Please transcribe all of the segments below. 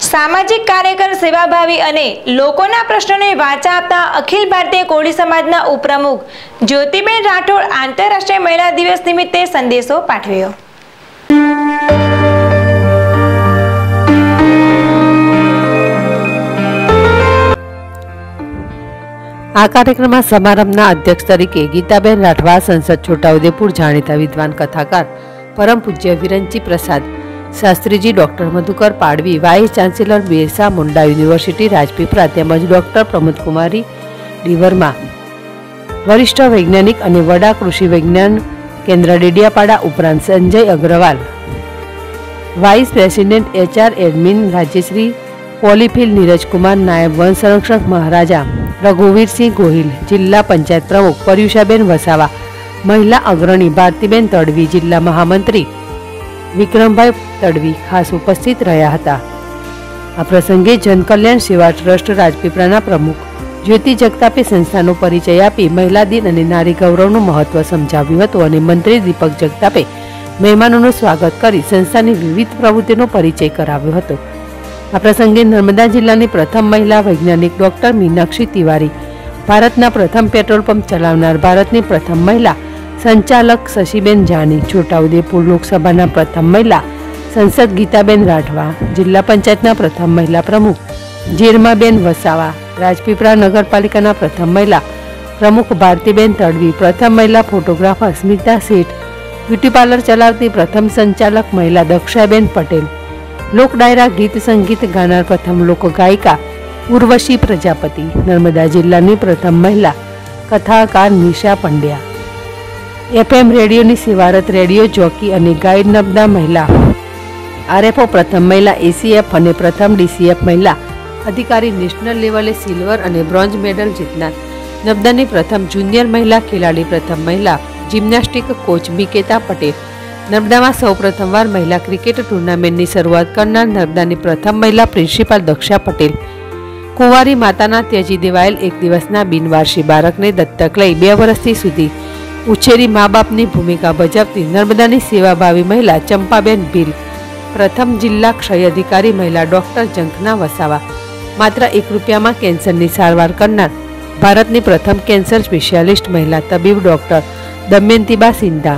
सामाजिक कार्यकर सेवाभावी अने लोकोना प्रश्नोने वाचा आपता अखिल भारतीय कोળી समाजना उपप्रमुख ज्योतिबेन राठोड आंतरराष्ट्रीय महिला दिवस निमित्ते संदेशो पाठव्यो। आ कार्यक्रम समारंभना अध्यक्ष तरीके गीताबेन राठवा, संसद छोटाउदेपुर जाणीता विद्वान कथाकार परम पूज्य Viranchi Prasad Shastriji, doctor Madhukar Padvi, vice chancellor Birsa Munda university Rajpipla तेमज डॉक्टर प्रमोद कुमारी डी वर्मा, वरिष्ठ वैज्ञानिक अने वडा कृषि विज्ञान केन्द्र डेडियापाड़ा उपरांत Sanjay Agrawal, vice president HR admin Rajyashree Polyfil Neeraj Kumar, नायब वन संरक्षक महाराजा रघुवीर सिंह गोहिल, जिला पंचायत प्रमुख पर्युषाबेन वसावा, महिला अग्रणी भारतीबेन तड़वी, जिला महामंत्री विक्रमभाई तड़वी खास उपस्थित रह्या हता। आ प्रसंगे जनकल्याण सेवा ट्रस्ट राजपीपळाना प्रमुख ज्योति जगतापे संस्थानो परिचय आपी महिला दिन अने नारी गौरवनुं महत्व समजाव्युं हतुं अने मंत्री दीपक जगतापे मेहमानोनुं स्वागत करी संस्थानी विविध प्रवृत्तिनो परिचय कराव्यो हतो। आ प्रसंगे नर्मदा जिल्लानी प्रथम महिला वैज्ञानिक डॉक्टर मीनाक्षी तिवारी, भारतना प्रथम पेट्रोल पंप चलावनार भारतनी प्रथम महिला संचालक शशिबेन जानी, छोटाउदेपुर लोकसभाना प्रथम महिला संसद गीताबेन राठवा, जिला पंचायतना प्रथम महिला प्रमुख जीरमाबेन वसावा, राजपीपळा नगरपालिकाना प्रथम महिला प्रमुख भारतीबेन तड़वी, प्रथम महिला फोटोग्राफर स्मिता सेठ, ब्यूटी पार्लर चलावती प्रथम संचालक महिला दक्षाबेन पटेल, लोक डायरा गीत संगीत गानार प्रथम लोक गायिका उर्वशी प्रजापति, नर्मदा जिल्लानी प्रथम महिला कथाकार निशा पंड्या, एफएम रेडियोनी सेवारत रेडियो जॉकी अने गाइड नर्मदा महिला आरएफओ प्रथम महिला एसीएफ अने प्रथम डीसीएफ महिला अधिकारी नेशनल लेवले सिल्वर अने ब्रोंज मेडल जीतनार, नर्मदानी प्रथम जूनियर महिला खिलाड़ी, प्रथम महिला जिम्नास्टिक कोच मिकेता पटेल, नर्मदामां सौ प्रथमवार महिला क्रिकेट टूर्नामेंटनी शरूआत करनार नर्मदानी प्रथम महिला प्रिंसिपाल दक्षा पटेल, कुंवारी माताना त्यजी देवायेल एक दिवसना बिनवारसी बाळकने दत्तक लई 2 वर्षथी सुधी उछेरी माँ बापनी भूमिका भजवती नर्मदानी सेवाभावी महिला चंपाबेन भील, प्रथम जिला क्षय अधिकारी महिला डॉक्टर जंखना वसावा, मात्र 1 રૂપિયામાં કેન્સરની સારવાર કરનાર ભારતની પ્રથમ કેન્સર સ્પેશિયાલિસ્ટ महिला તબીબ ડોક્ટર દમયંતીબા સિંધા,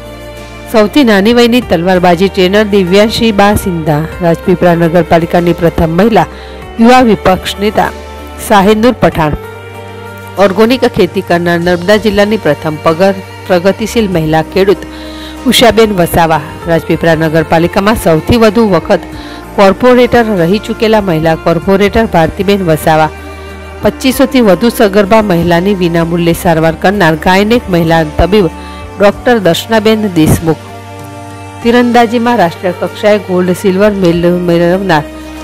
સૌથી નાની વયની તલવારબાજી ટ્રેનર દિવ્યાંશીબા સિંધા, રાજપીપળા નગરપાલિકાની પ્રથમ महिला युवा विपक्ष नेता शाहिदुर पठाण, ऑर्गेनिक खेती करनार नर्मदा जिल्लानी प्रथम प्रगतिशील महिला खेडूत उषाबेन वसावा, राजपीपळा नगरपालिकामां सौथी वधु वखत कॉर्पोरेटर रही चूकेला महिला कॉर्पोरेटर भारतीबेन वसावा, 2500 थी वधु सगर्भा महिलानी विनामूल्ये सारवार करनार गायनेक महिला तबीब डॉक्टर दर्शनाबेन देशमुख, तीरंदाजीमां राष्ट्रीय कक्षाए गोल्ड सिल्वर मेडल मेळवनार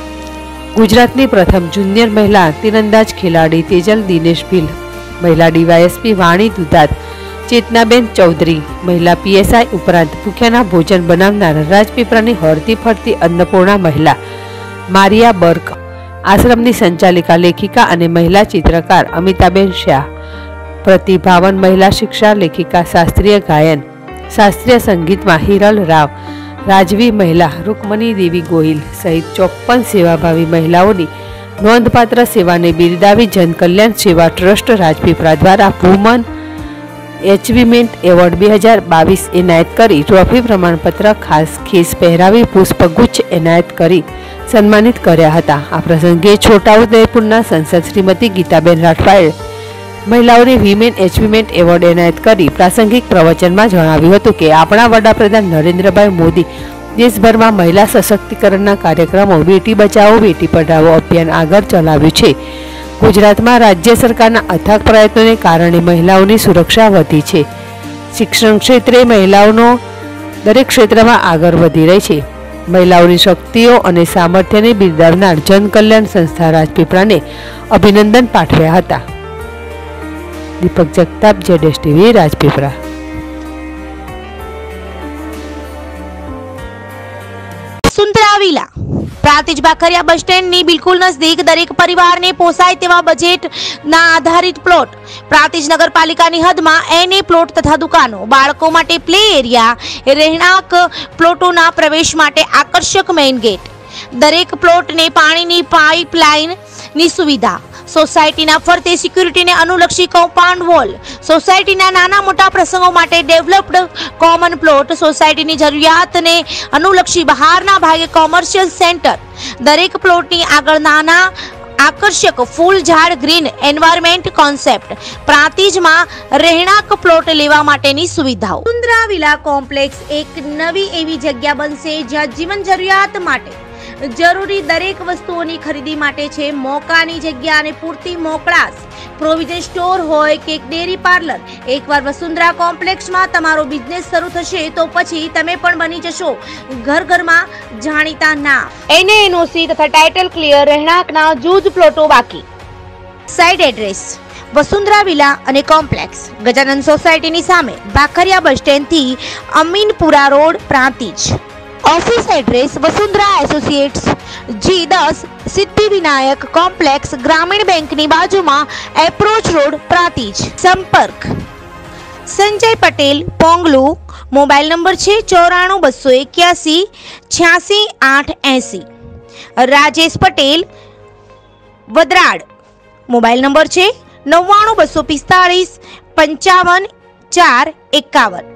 गुजरातनी प्रथम जूनियर महिला तीरंदाज खिलाड़ी तेजल दिनेश भील, महिला डीवायएसपी वाणी दुधात चेतनाबेन चौधरी, महिला पीएसआई उपरांत भूख्याना भोजन बनावनार राजपीपळानी हरती फरती अन्नपूर्णा महिला मारिया बर्क, आश्रमनी संचालिका लेखिका अने महिला चित्रकार अमिताबेन शाह, प्रतिभावान महिला शिक्षा लेखिका शास्त्रीय गायन शास्त्रीय संगीत में हिरल राव, राजवी महिला रुक्मणी देवी गोहिल सहित 54 सेवाभावी महिलाओनी नोंधपात्र सेवाने बिरदावी जनकल्याण सेवा ट्रस्ट राजपीपळा द्वारा वुमन एचीवमेंट एवॉर्ड 2022 एनायत करी ट्रॉफी प्रमाणपत्र खास खेस पहेरावी पुष्पगुच्छ एनायत करी सन्मानित कर्या हता। आ प्रसंगे छोटाउदेपुरना संसद श्रीमती गीताबेन राठवाए महिलाओने वीमेन एचीवमेंट एवॉर्ड एनायत करी प्रासंगिक प्रवचનમાં જણાવ્યું હતું કે આપણા વડાપ્રધાન નરેન્દ્રભાઈ મોદી દેશભરમાં મહિલા સશક્તિકરણના કાર્યક્રમો બેટી બચાવો બેટી પઢાઓ અભિયાન આગળ ચલાવ્યું છે। ગુજરાતમાં રાજ્ય સરકારના અથાગ પ્રયત્નોને કારણે મહિલાઓની સુરક્ષા વધી છે। શિક્ષણ ક્ષેત્રે મહિલાઓનો દરેક ક્ષેત્રમાં આગળ વધી રહી છે। મહિલાઓની શક્તિઓ અને સામર્થ્યને બિરદાવનાર જનકલ્યાણ સંસ્થા રાજપીપળાને અભિનંદન પાઠવ્યા હતા। दीपक Jagtap, जेडेस TV, राजपीपळा। सुंदराविला Prantij बाखरिया bus stand नी बिल्कुल नजदीक दरेक परिवार ने पोसाय तेवा बजेट ना आधारित प्लॉट प्रातिज नगरपालिका नी हद में एने प्लॉट तथा दुकानों बाळको माटे प्ले एरिया રહેણાંક પ્લોટોના પ્રવેશ માટે આકર્ષક મેઇન ગેટ દરેક પ્લોટને પાણીની પાઇપલાઇનની સુવિધા, સોસાયટીના ફરતે સિક્યુરિટીને અનુલક્ષી કમ્પાઉન્ડ વોલ, સોસાયટીના નાના મોટા પ્રસંગો માટે ડેવલપ્ડ કોમન પ્લોટ, સોસાયટીની જરૂરિયાતને અનુલક્ષી બહારના ભાગે કોમર્શિયલ સેન્ટર, દરેક પ્લોટની આગળ નાના આકર્ષક ફૂલ ઝાડ ગ્રીન એન્વાયરમેન્ટ કોન્સેપ્ટ, પ્રાંતિજમાં રહેણાંક પ્લોટ લેવા માટેની સુવિધાઓ. વસુંધરા વિલા કોમ્પ્લેક્સ એક નવી એવી જગ્યા બનશે જ્યાં જીવન જરૂરિયાત માટે જરૂરી દરેક વસ્તુઓની ખરીદી માટે છે મોકાની જગ્યા અને પૂરતી મોકળાશ. પ્રોવિઝન સ્ટોર હોય કે ડેરી પાર્લર, એકવાર વસુંધરા કોમ્પ્લેક્સમાં તમારો બિઝનેસ શરૂ થશે તો પછી તમે પણ બની જશો ઘરમાં જાણીતા નામ. એનઓસી તથા ટાઇટલ ક્લિયર, રહેણાંકના જૂજ પ્લોટો બાકી. સાઇટ એડ્રેસ વસુંધરા વિલા અને કોમ્પ્લેક્સ, ગજાનંદ સોસાયટીની સામે, ભાખરિયા બસ સ્ટેન્ડથી Aminpura road, Prantij. Office address Vasundhara associates, G10, Siddhivinayak complex, ગ્રામીણ બેંકની બાજુમાં, એપ્રોચ રોડ, પ્રાંતિજ. સંપર્ક સંજય પટેલ, પોંગલુ. મોબાઈલ નંબર છે 94 281 86 880. રાજેશ પટેલ, વદરાડ. મોબાઈલ નંબર છે 99 245 55 4 51.